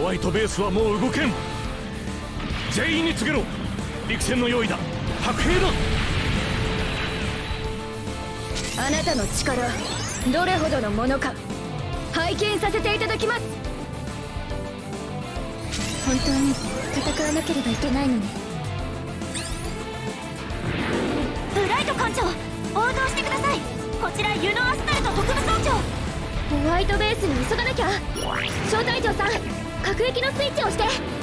ワイトベースはもう動けん。全員に告げろ。陸戦の用意だ。白兵だ。 あなたの力どれほどのものか拝見させていただきます。 本当に戦わなければいけないのね。 ブライト艦長、応答してください。こちらユノ・アスタルト特務総長。 ホワイトベースに急がなきゃ。小隊長さん、各駅のスイッチを押して。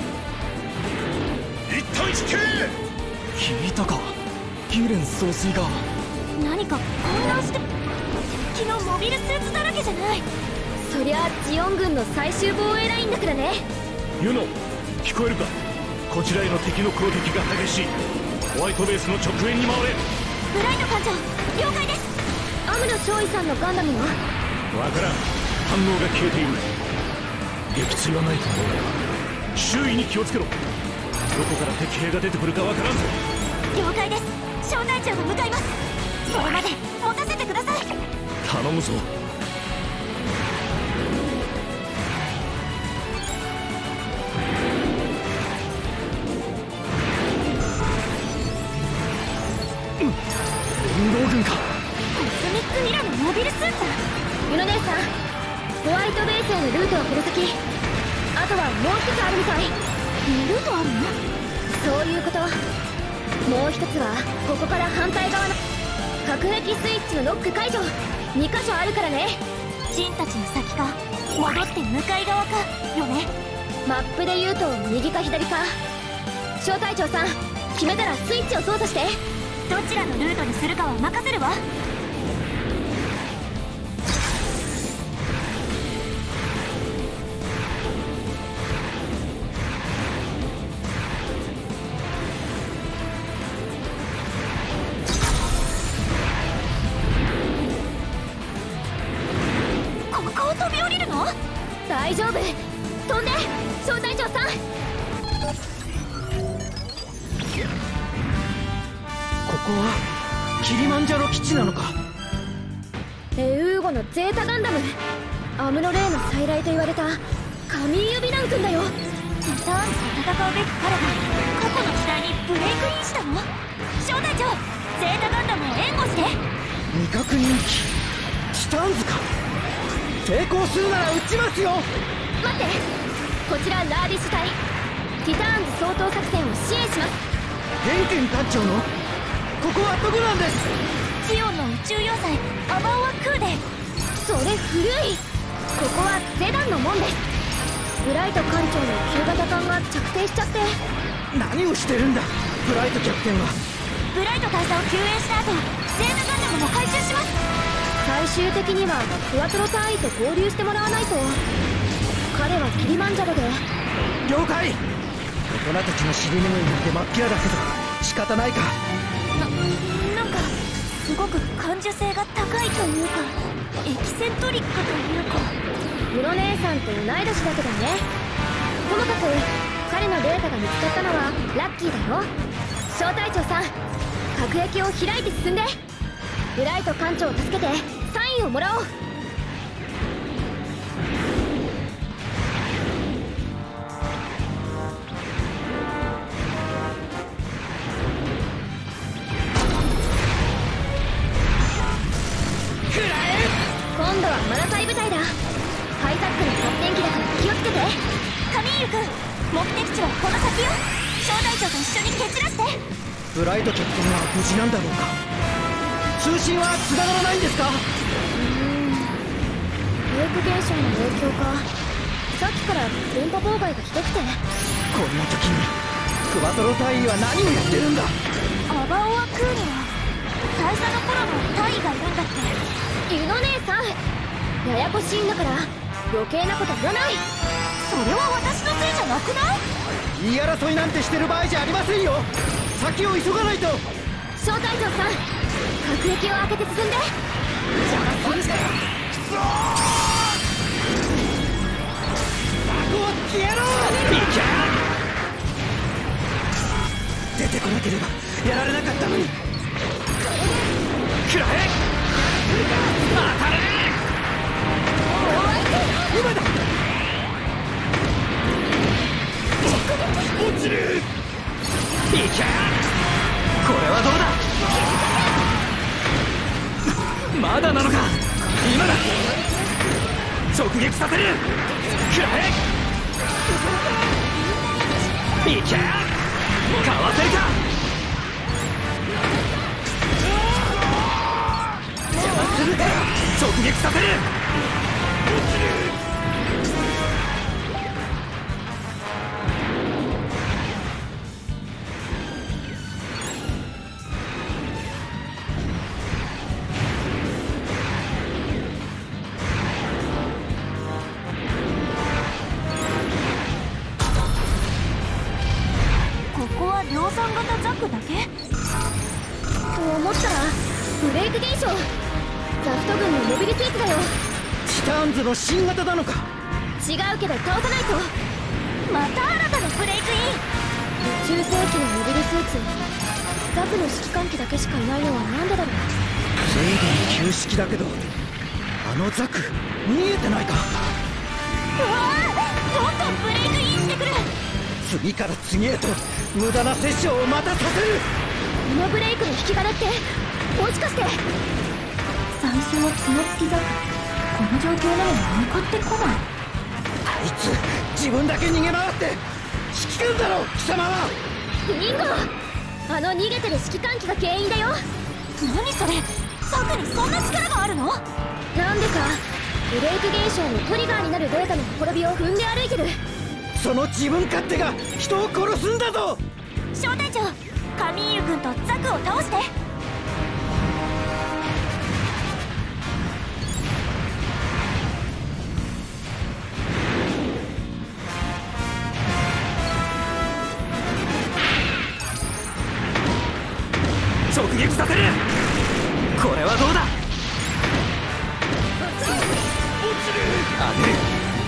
一対一系。 聞いたか、ギュレン総帥が。 何か混乱して、敵のモビルスーツだらけじゃない。 そりゃジオン軍の最終防衛ラインだからね。 ユノ、聞こえるか。こちらへの敵の攻撃が激しい。ホワイトベースの直縁に回れ。 ブライト艦長、了解です。 アムロ少尉さんのガンダムはわからん。反応が消えている。撃墜はないと思うが周囲に気をつけろ。どこから敵兵が出てくるかわからんぞ。 了解です。小隊長が向かいます。それまで持たせてください。 頼むぞ。 連合軍か。 コスミックミラのモビルスーツ。 ユノ姉さん、ホワイトベースへのルートはこの先。あとはもう一つあるみたい。 ルートあるの？ そういうこと。もう一つはここから反対側の核兵器スイッチのロック解除。2箇所あるからね。 ジンたちの先か戻って向かい側かよね。 マップで言うと右か左か。小隊長さん、決めたらスイッチを操作して。 どちらのルートにするかは任せるわ。ここを飛び降りるの？ 大丈夫、飛んで小隊長さん。 ここはキリマンジャロ基地なのか。 エウーゴのゼータガンダム、アムロレイの再来と言われたカミーユ・ビナン君だよ。 ティターンと戦うべき彼が過去の時代にブレイクインしたの？小隊長、ゼータガンダムを援護して。 未確認機ティターンズか。成功するなら撃ちますよ。 待って、こちらラーディッシュ隊、ティターンズ掃討作戦を支援します。 ヘンケン艦長のここはどこなんです？ ジオンの宇宙要塞アバオアクーデ。 それ古い。ここはゼダンの門です。ブライト艦長の旧型艦が着底しちゃって。 何をしてるんだブライトキャプテンは。 ブライト大佐を救援した後、ゼータガンダムも回収します。 最終的にはクワトロ隊員と合流してもらわないと。彼はキリマンジャロで。 了解。大人たちの尻拭いなんて真っ平だけど仕方ないか。 なんかすごく感受性が高いというか、エキセントリックというか。 ユノ姉さんと同い年だけどね。ともかく彼のデータが見つかったのはラッキーだよ。小隊長さん、核撃を開いて進んで。ブライト艦長を助けてサインをもらおう。今度はマナサイ部隊だ。ハイタックの発電機だから気をつけて。 カミーユ君、目的地はこの先よ。小隊長と一緒に蹴散らして。 ブライトキャプテンは無事なんだろうか。通信は繋がらないんですか？ ブレイク現象の影響か。さっきから電波妨害がひどくて。 こんな時にクワトロ隊員は何をやってるんだ。 アバオアクーには大佐の頃の隊員がいるんだって。 ユノ姉さん、ややこしいんだから余計なこと言わない。 それは私のせいじゃなくない？ 言い争いなんてしてる場合じゃありませんよ。先を急がないと。 小隊長さん、核撃を開けて進んで。邪魔するかよ。 こっちやろう。いけ出てこなければやられなかったのに。食らえ。当たれ。今だ。 落ちる。いけ。これはどうだ。まだなのか。今だ。直撃させる。くらえ。いけ。かわせるか。邪魔するから直撃させる。落ちる。 量産型ザクだけと思ったらブレイク現象。ザフト軍のモビルスーツだよ。 ティターンズの新型なのか。 違うけど倒さないと。 また新たなブレイクイン。 宇宙世紀のモビルスーツ。ザクの指揮官機だけしかいないのはなんでだろう。 随分旧式だけど、あのザク見えてないか。 うわあ、どんどんブレイクインしてくる。 次から次へと無駄なセッションをまたさせる。 このブレイクの引き金ってもしかして。 最初は角付きザク。この状況なのに向かってこない。 あいつ自分だけ逃げ回って指揮官だろ貴様は。 ビンゴ。あの逃げてる指揮官機が原因だよ。 何それ。ザクにそんな力があるの。 なんでかブレイク現象のトリガーになるデータのほころびを踏んで歩いてる。 その自分勝手が人を殺すんだぞ。 小隊長、カミーユ君とザクを倒して。 直撃させる。これはどうだ。落ちる。当てる。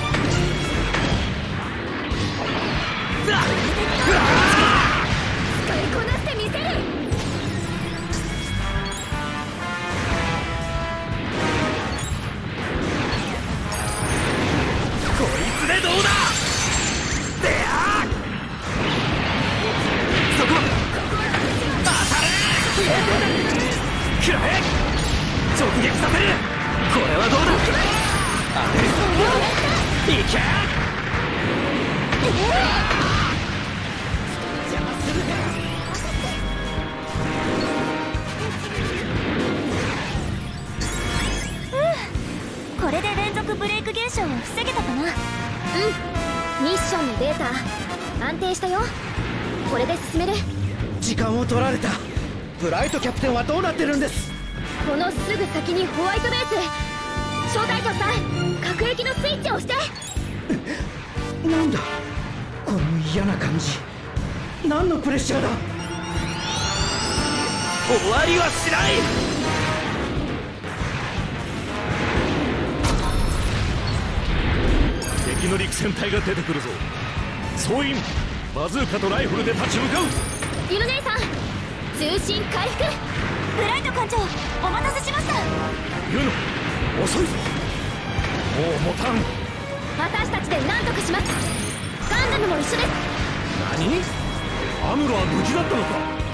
使いこなしてみせる。 こいつでどうだ。であそこ当たれ。くらえ。直撃させる。これはどうだ。当てる。いけ。邪魔するか。 これで連続ブレイク現象を防げたかな。 ミッションのデータ安定したよ。これで進める。 時間を取られた。ブライトキャプテンはどうなってるんです。 このすぐ先にホワイトベース。小隊長さん、各駅のスイッチを押して。 なんだこの嫌な感じ。何のプレッシャーだ。終わりはしない。 敵の陸戦隊が出てくるぞ。総員バズーカとライフルで立ち向かう。 ユノ姉さん、通信回復。 ブライト艦長、お待たせしました。 ユノ遅いぞ。もう持たん。 私たちで何とかします。ガンダムも一緒です。 何。アムロは無事だったのか。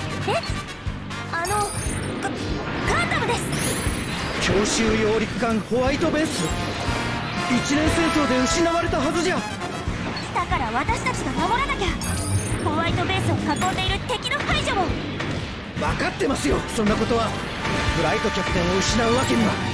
ガンダムです。 強襲揚陸艦ホワイトベース。一年戦争で失われたはずじゃ。 だから私たちが守らなきゃ。ホワイトベースを囲んでいる敵の排除も。 分かってますよそんなことは。ブライトキャプテンを失うわけには。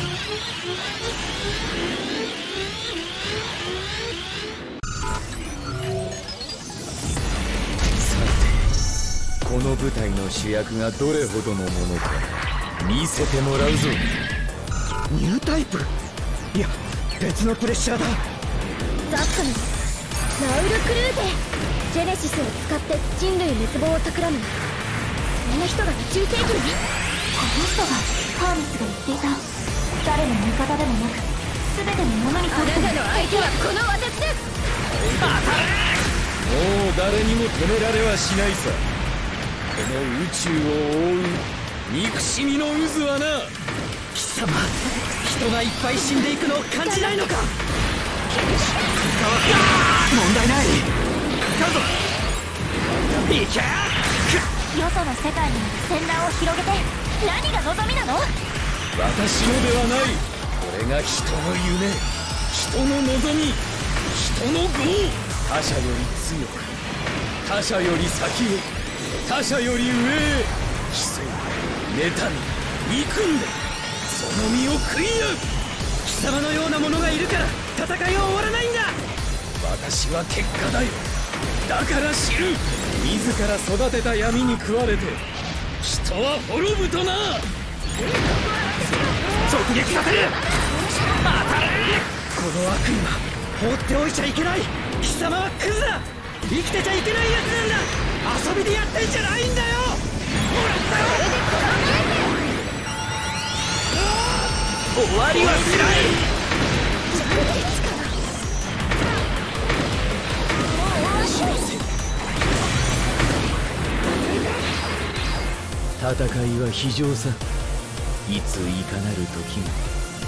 この舞台の主役がどれほどのものか見せてもらうぞ。 ニュータイプ。いや別のプレッシャーだ。 ザッカのナウル・クルーゼ。ジェネシスを使って人類滅亡を企む。そんな人が宇宙世紀に。 この人がハーネスが言っていた。誰の味方でもなく全てのものにとってあなたの相手はこの私です。 もう誰にも止められはしないさ。この宇宙を覆う憎しみの渦はな。 貴様人がいっぱい死んでいくのを感じないのか。問題ない。使うぞ。 いけ。 よその世界にまで戦乱を広げて何が望みなの？ 私のではない。これが人の夢、人の望み、人の業。他者より強く、他者より先へ、他者より上へ。競い、妬み、憎んで、その身を食い合う。 貴様のような者がいるから戦いは終わらないんだ。 私は結果だよ。だから知る。自ら育てた闇に食われて人は滅ぶとな。 直撃させる。当たれ。この悪魔放っておいちゃいけない。貴様はクズだ。生きてちゃいけないやつなんだ。遊びでやってんじゃないんだよ。もらったよ。終わりはしない。 戦いは非常さ。いついかなる時も。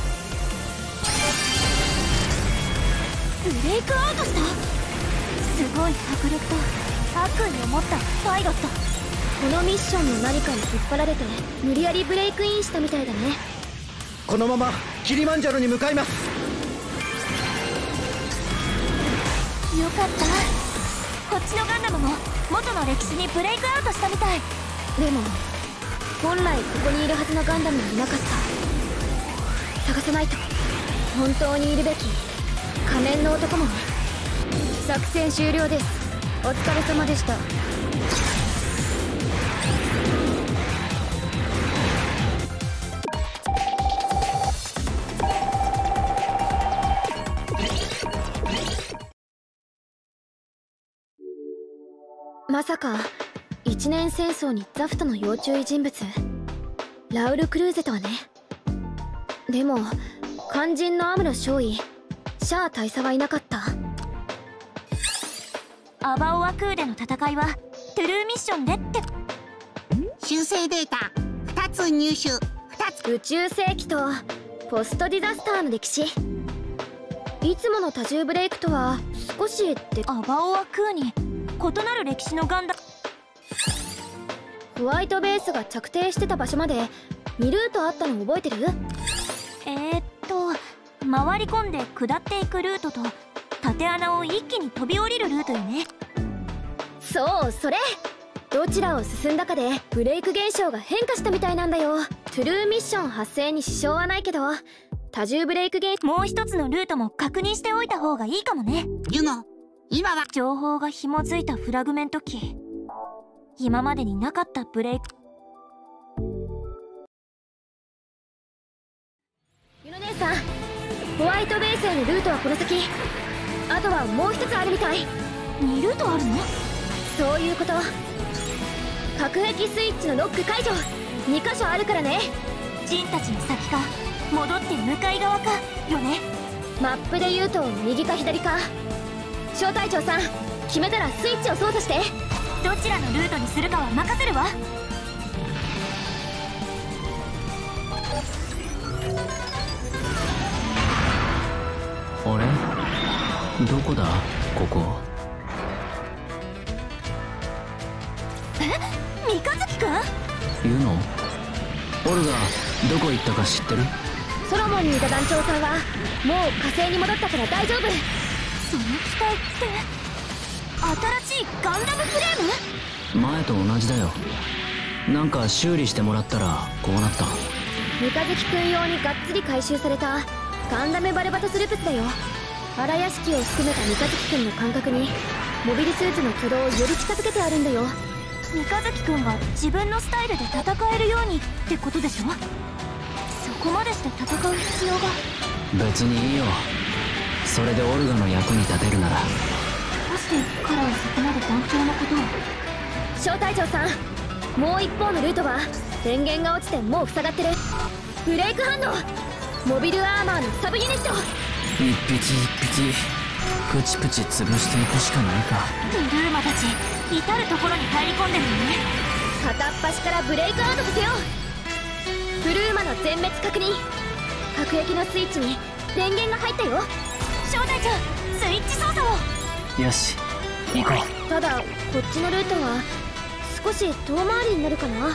ブレイクアウトした。すごい迫力と悪意を持ったパイロット。 このミッションの何かに引っ張られて無理やりブレイクインしたみたいだね。 このままキリマンジャロに向かいます。 よかった。こっちのガンダムも元の歴史にブレイクアウトしたみたい。 でも本来ここにいるはずのガンダムはいなかった。探さないと。本当にいるべき仮面の男もね。作戦終了です。お疲れ様でした。まさか一年戦争にザフトの要注意人物ラウル・クルーゼとはね。でも肝心のアムロ少尉シャア大佐はいなかった。 アバオアクーでの戦いはトゥルーミッションでって。 修正データ2つ入手。2つ。 宇宙世紀とポストディザスターの歴史。いつもの多重ブレイクとは少しってアバオアクーに異なる歴史のガンダム。 ホワイトベースが着底してた場所まで2ルートあったの覚えてる？ 回り込んで下っていくルートと縦穴を一気に飛び降りるルートよね。 そう、それ。どちらを進んだかでブレイク現象が変化したみたいなんだよ。トゥルーミッション発生に支障はないけど多重ブレイク現もう一つのルートも確認しておいた方がいいかもね。 ユノ、今は情報が紐づいたフラグメントキー。今までになかったブレイク。 ユノ姉さん、ホワイトベースへのルートはこの先。あとはもう一つあるみたい。 2ルートあるの？ そういうこと。核兵器スイッチのロック解除2箇所あるからね。 ジンたちの先か戻って向かい側かよね。 マップで言うと右か左か。小隊長さん、決めたらスイッチを操作して。 どちらのルートにするかは任せるわ。 あれ？どこだここ。 三日月くん？ ユノ？オルガどこ行ったか知ってる？ ソロモンにいた団長さんはもう火星に戻ったから大丈夫。 その機体って新しいガンダムフレーム？ 前と同じだよ。なんか修理してもらったらこうなった。 三日月くん用にがっつり回収されたガンダムバルバトスルプスだよ。荒屋敷を含めた三日月くんの感覚にモビルスーツの挙動をより近づけてあるんだよ。 三日月くんが自分のスタイルで戦えるようにってことでしょ？そこまでして戦う必要が。 別にいいよ。それでオルガの役に立てるなら。 どうして彼はそこまで団長のことを。 小隊長さん、もう一方のルートは電源が落ちてもう塞がってる。ブレイク反応。モビルアーマーのサブユニット。 一匹一匹プチプチ潰していくしかないか。 トゥルーマたち至る所に入り込んでるよね。 片っ端からブレイクアウトさせよう。ブルーマの全滅確認。核兵器のスイッチに電源が入ったよ。 小隊長、スイッチ操作を。 よし、 行こう。 ただこっちのルートは少し遠回りになるかな。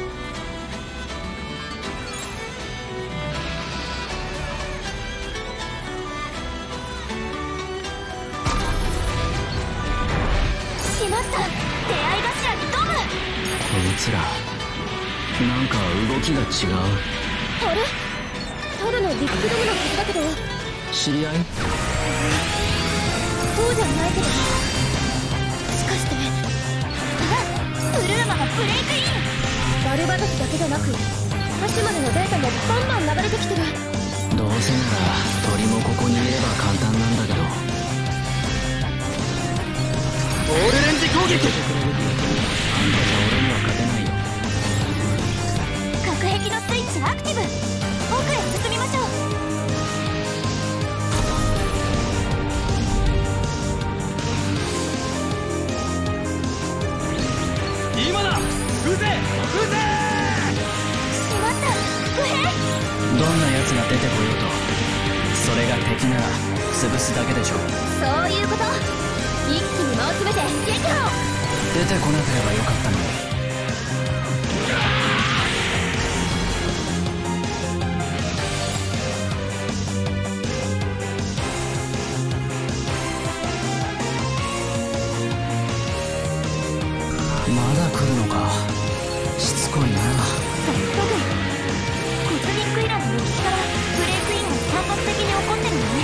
しまった、出会い頭にドム。 こいつらなんか動きが違う。 あれ、ただのビッグドムの傷だけど。 知り合い？ そうじゃないけど。しかしてあ、ブルーマがブレイクイン。 バルバトスだけじゃなくハシュまでのデータもバンバン流れてきてる。 どうせなら鳥もここにいれば簡単なんだけど。 オールレンジ攻撃。 あんたじゃ俺には勝てないよ。 隔壁のスイッチアクティブ。奥へ進みましょう。 今だ。撃て撃て。 しまった、不平。 どんな奴が出てこようとそれが敵なら潰すだけでしょ。 そういうこと。一気に間を詰めて撃破。 出てこなければよかったのに。まだ来るのか。しつこいな。 ザット軍、コズミックイラの歴史からブレイクインが散発的に起こってるのね。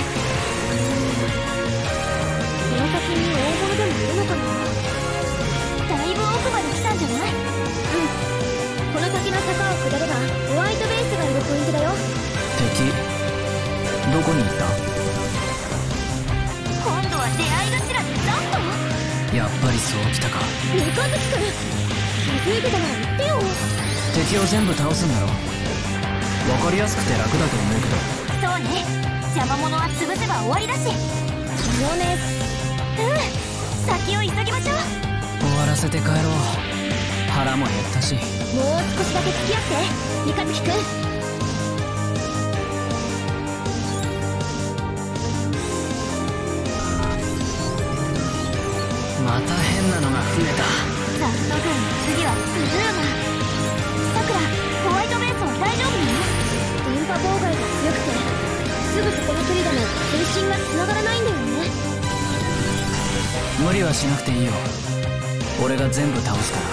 この先に大物でもいるのかな。 だいぶ奥まで来たんじゃない？ この先の坂を下ればホワイトベースがいるポイントだよ。 敵どこに行った？ 今度は出会い頭にザット？ やっぱりそうきたか。 三日月くん、気づいてたなら言ってよ。 敵を全部倒すんだろ。分かりやすくて楽だと思うけど。 そうね、邪魔者は潰せば終わりだし。 よね。 先を急ぎましょう。 終わらせて帰ろう。腹も減ったし。 もう少しだけ付き合って三日月くん。 また変なのが増えた。 ザット軍の次はブルーマン。さくら、ホワイトベースは大丈夫なの？ 電波妨害が強くてすぐそこの国でも通信が繋がらないんだよね。 無理はしなくていいよ。俺が全部倒すから。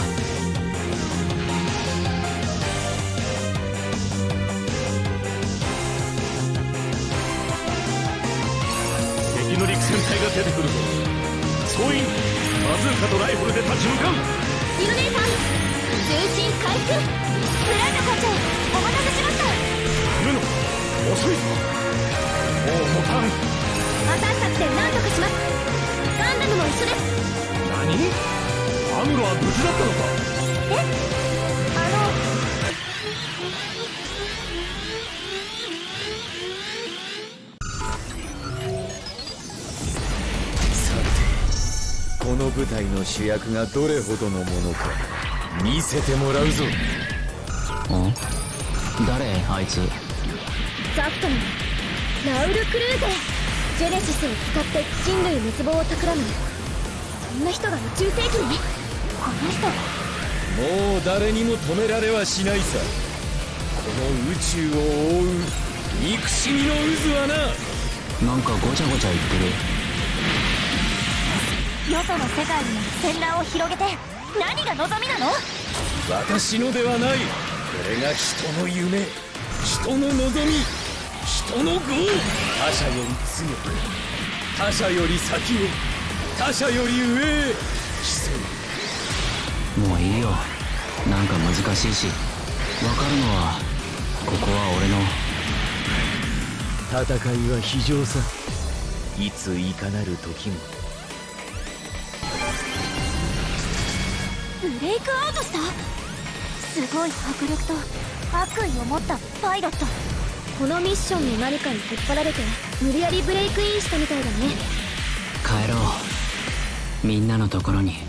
敵の陸戦隊が出てくるぞ。総員バズーカとライフルで立ち向かう。 イルネさん、通信回復。 ブライト艦長、お待たせしました。 ルノ、遅いぞ。もう持たん。 私たちで何とかします。ガンダムも一緒です。 何？アムロは無事だったのか？ さて、この舞台の主役がどれほどのものか見せてもらうぞ。 ん？誰あいつ？ ザクトのラウル・クルーゼ。ジェネシスを使って人類滅亡を企む。そんな人が宇宙世紀に？ この人。 もう誰にも止められはしないさ。この宇宙を覆う憎しみの渦はな。 なんかごちゃごちゃ言ってる。 よその世界にも戦乱を広げて何が望みなの？ 私のではない。これが人の夢、人の望み、人の業。他者より強く、他者より先へ、他者より上へ競う。 もういいよ。なんか難しいし。分かるのはここは俺の。 戦いは非常さ。いついかなる時も。 ブレイクアウトした？すごい迫力と悪意を持ったパイロット。 このミッションの何かに引っ張られて無理やりブレイクインしたみたいだね。 帰ろう、みんなのところに。い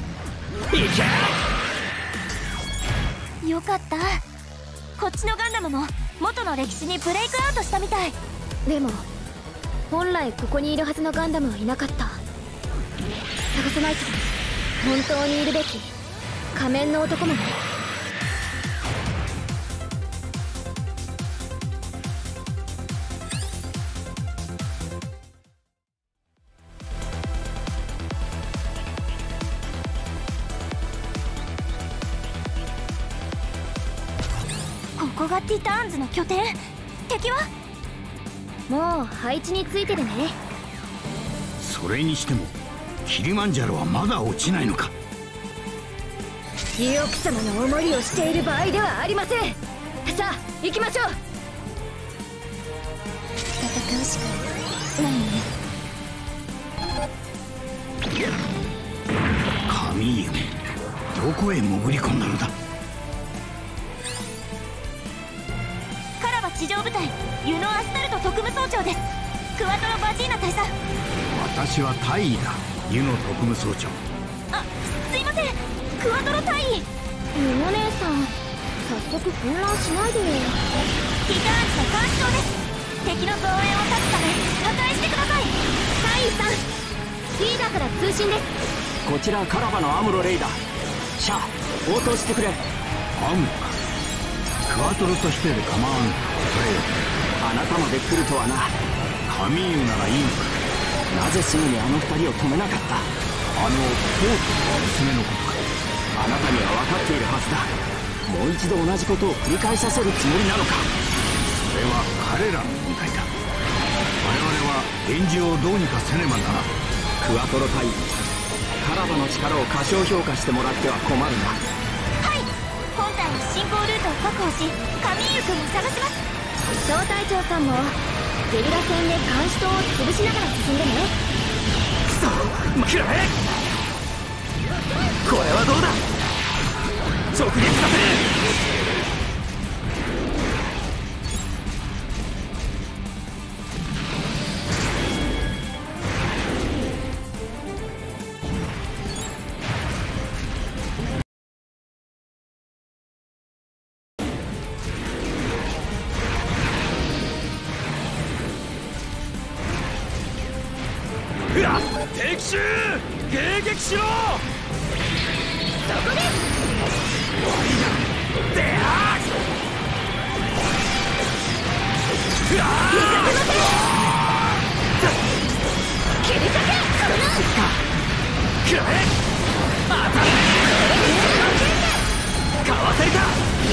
け！よかった。こっちのガンダムも元の歴史にブレイクアウトしたみたい。 でも本来ここにいるはずのガンダムはいなかった。 探さないと。本当にいるべき仮面の男もね。 ここがティターンズの拠点。敵はもう配置についてるね。 それにしてもキリマンジャロはまだ落ちないのか。 ジオク様のおもりをしている場合ではありません。さあ行きましょう。 戦うしかないね。 神夢、どこへ潜り込んだのだ。 カラバ地上部隊ユノ・アスタルト特務総長です。クワトロ・バジーナ大佐。 私は大尉だ、ユノ特務総長。 あ、すいません、クワトロ大尉。 ユノ姉さん、早速混乱しないでよ。 ティターンズの監視塔です。敵の増援を断つため破壊してください。 大尉さん、リーダーから通信です。 こちらカラバのアムロレイダー。シャア、応答してくれ。 アムロか。クワトロとしてで構わん。答えよ。 あなたまで来るとはな。 神湯ならいいのか。 なぜすぐにあの二人を止めなかった。 ポートの娘のことか。 あなたには分かっているはずだ。もう一度同じことを繰り返させるつもりなのか。 それは彼らの問題だ。我々は源氏をどうにかせねばならん。 クワトロ隊員、カラバの力を過小評価してもらっては困るな。 はい、本体の進行ルートを確保しカミーユ君を探します。 小隊長さんもゲリラ戦で監視塔を潰しながら進んでね。 くそ、くらえ。これはどうだ。直撃させる。敵襲迎撃しろ。そこで終わりだ。であうわ切り裂け。くらえ。当たれ。かわせるか。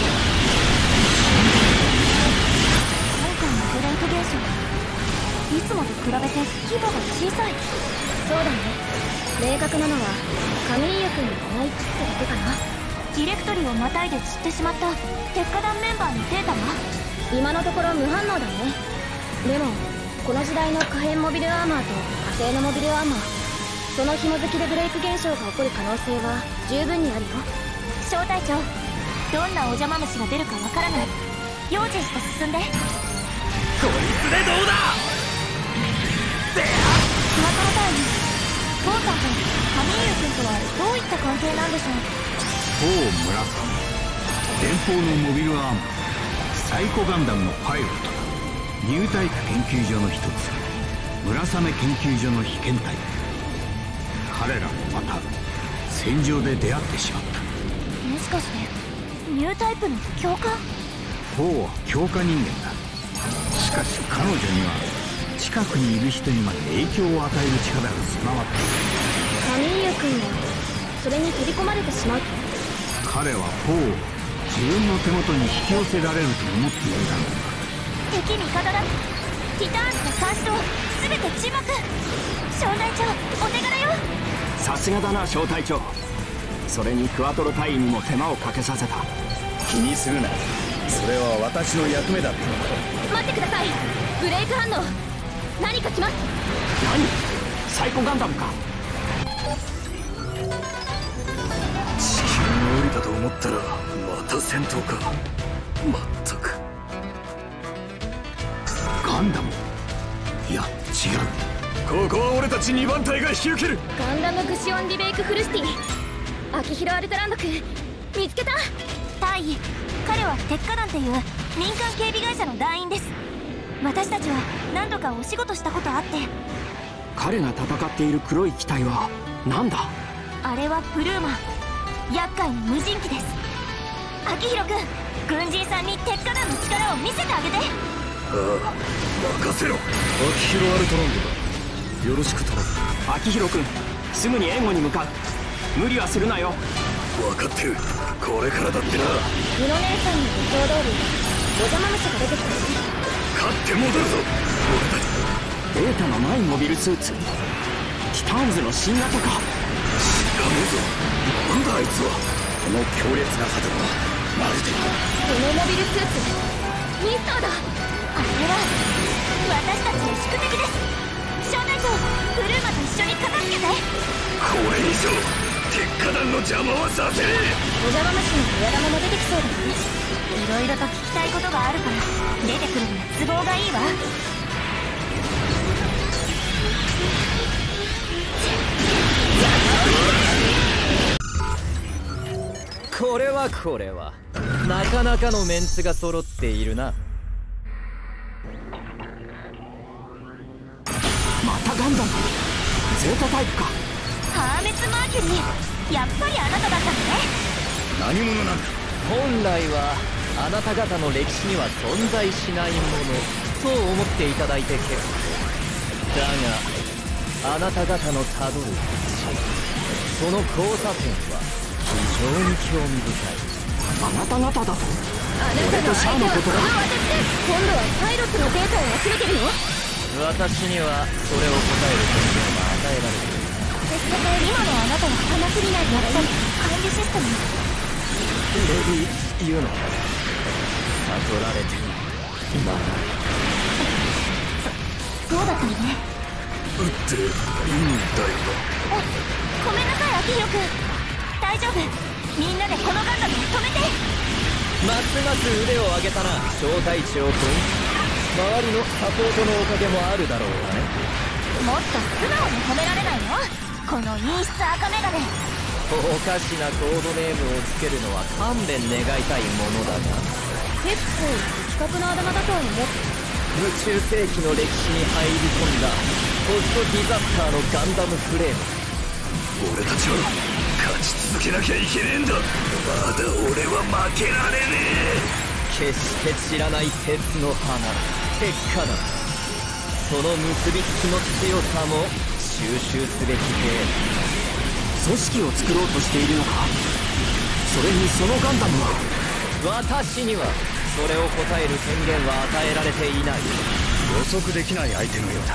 今回のブレイク現象、いつもと比べて規模が小さい。 そうだね。明確なのはカミーユ君がいないってだけかな。 ディレクトリをまたいで散ってしまった鉄火団メンバーのデータは今のところ無反応だね。でもこの時代の可変モビルアーマーと火星のモビルアーマー、その紐づきでブレイク現象が起こる可能性は十分にあるよ。 小隊長、どんなお邪魔虫が出るかわからない。用心して進んで。 こいつでどうだ。でクワトロ隊員、ポーさんとカミーユ君とはどういった関係なんでしょう。 ポー・ムラサメ、連邦のモビルアーマー、サイコガンダムのパイロットだ。ニュータイプ研究所の一つ、村雨研究所の被験体。彼らもまた戦場で出会ってしまった。 もしかしてニュータイプの教官。 ポーは強化人間だ。しかし彼女には近くにいる人にまで影響を与える力が備わっている。 カミーユ君はそれに取り込まれてしまうと。 彼はポーを自分の手元に引き寄せられると思っているだろう。 敵味方だ。ティターンズの監視塔全て沈黙。小隊長、お手柄よ。 さすがだな小隊長。それにクワトロ隊員にも手間をかけさせた。 気にするな、それは私の役目だって。 待ってください。ブレイク反応、何か来ます。 何？サイコガンダムか。 地球に降りたと思ったらまた戦闘か。まったく。 ガンダム？いや違う。 ここは俺たち2番隊が引き受ける。 ガンダムグシオンリベイクフルシティ、アキヒロ・アルトランド君見つけた。 大尉、彼は鉄火団っていう民間警備会社の団員です。私たちは何度かお仕事したことあって。 彼が戦っている黒い機体はなんだ？ あれはプルーマ、厄介な無人機です。秋広君、軍人さんに鉄火団の力を見せてあげて。 ああ、任せろ。秋広アルトロンドだ。よろしく頼む。 秋広君、すぐに援護に向かう。無理はするなよ。 分かってる。これからだってな。 宇野姉さんの予想通りお邪魔虫が出てきたね。 勝って戻るぞ。 データのないモビルスーツ、ティターンズの新型か。 知らねえぞ。なんだあいつは。この強烈な旗はまるでこのモビルスーツミスターだ。 あれは私たちの宿敵です。小隊長、プルーマと一緒に片付けて。 これ以上鉄火団の邪魔はさせねえ。 お邪魔虫の親玉も出てきそうだね。 いろいろと聞きたいことがあるから出てくるのは都合がいいわ。 これはなかなかのメンツが揃っているな。 またガンダム。ゼータタイプか。 ハーメス・マーキュリー、やっぱりあなただったのね。 何者なんだ。 本来はあなた方の歴史には存在しないものと思っていただいて結構だが、あなた方のたどる道、その交差点は非常に興味深い。 あなた方だと。 あなたの相手はこの私です。今度はパイロットのデータを集めてるの？ 私にはそれを答える権限は与えられている。 ですけど今のあなたは花振りないやっぱり管理システム。 レディ・ユノ、 悟られている。 そうだったのね。 撃っていいんだよな。 ごめんなさい秋広君。大丈夫、みんなでこのガンダムを止めて。 ますます腕を上げたな小隊長君。周りのサポートのおかげもあるだろうがね。 もっと素直に褒められないのこの陰湿赤メガネ。 おかしなコードネームをつけるのは勘弁願いたいものだが、 結構的確なあだ名だとは思って。 宇宙世紀の歴史に入り込んだポストディザスターのガンダムフレーム。 俺たちは勝ち続けなきゃいけねえんだ。まだ俺は負けられね決して散らない鉄の花、鉄火だ。その結びつきの強さも収集すべきで、 組織を作ろうとしているのか。それにそのガンダムは。 私にはそれを答える権限は与えられていない。 予測できない相手のようだ。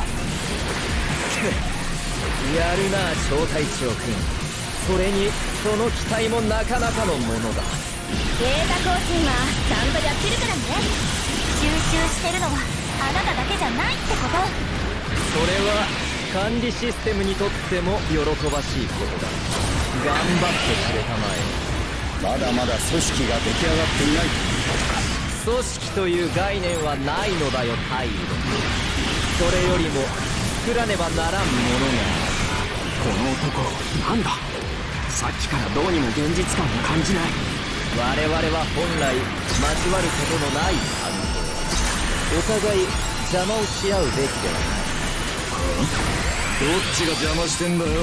やるな小隊長君。それにその機体もなかなかのものだ。 データ更新はちゃんとやってるからね。 収集してるのはあなただけじゃないってこと。 それは管理システムにとっても喜ばしいことだ。頑張ってくれたまえ。 まだまだ組織が出来上がっていない。 組織という概念はないのだよタイル。それよりも作らねばならんものがこの男なんだ。さっきからどうにも現実感を感じない。 我々は本来交わることのない関係。お互い邪魔をし合うべきではない。 どっちが邪魔してんだよ。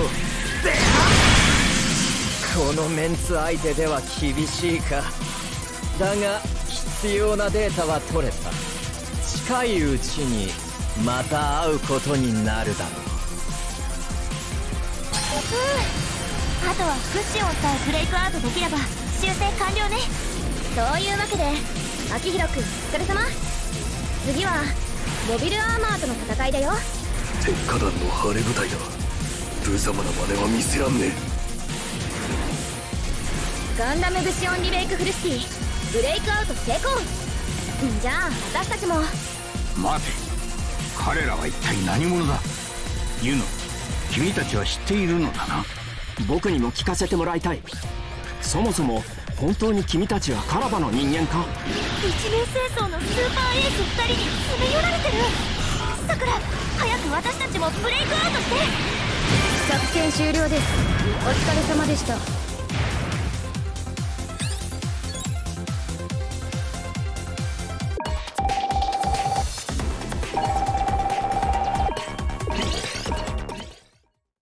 このメンツ相手では厳しいか。だが必要なデータは取れた。近いうちにまた会うことになるだろう。 あとはクッションさえブレイクアウトできれば修正完了ね。 そういうわけで秋広くんお疲れ様。次はモビルアーマーとの戦いだよ。 鉄火団の晴れ舞台だ。無様な真似は見せらんねえ。 ガンダムブシオンリメイクフルシティブレイクアウト成功。じゃあ私たちも。 待て、彼らは一体何者だ。ユノ、君たちは知っているのだな。 僕にも聞かせてもらいたい。そもそも本当に君たちはカラバの人間か。 一年戦争のスーパーエース2人に詰め寄られてる。さくら、早く私たちもブレイクアウトして。 作戦終了です。お疲れ様でした。